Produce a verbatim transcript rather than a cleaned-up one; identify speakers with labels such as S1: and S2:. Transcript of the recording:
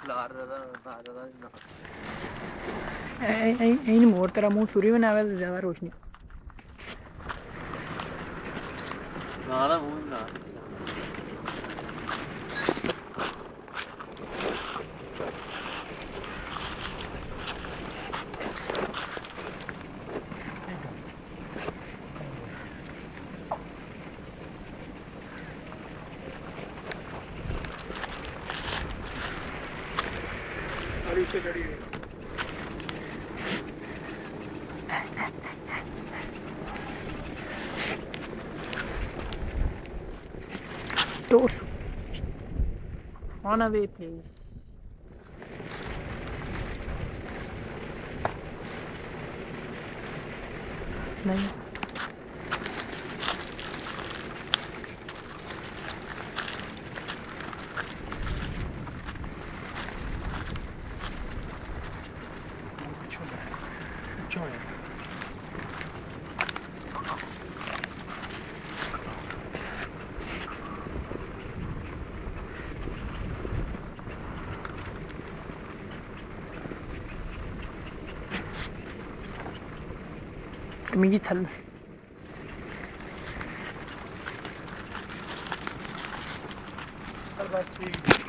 S1: लार ज़्यादा ना ज़्यादा ना
S2: ऐ ऐ इन मोर तेरा मुंह सूर्य में आवे ज़्यादा रोशनी
S1: ना ना मुंह ना
S3: से चढ़ी है
S2: Door on a way, please. नहीं कमीज थल
S3: बस ठीक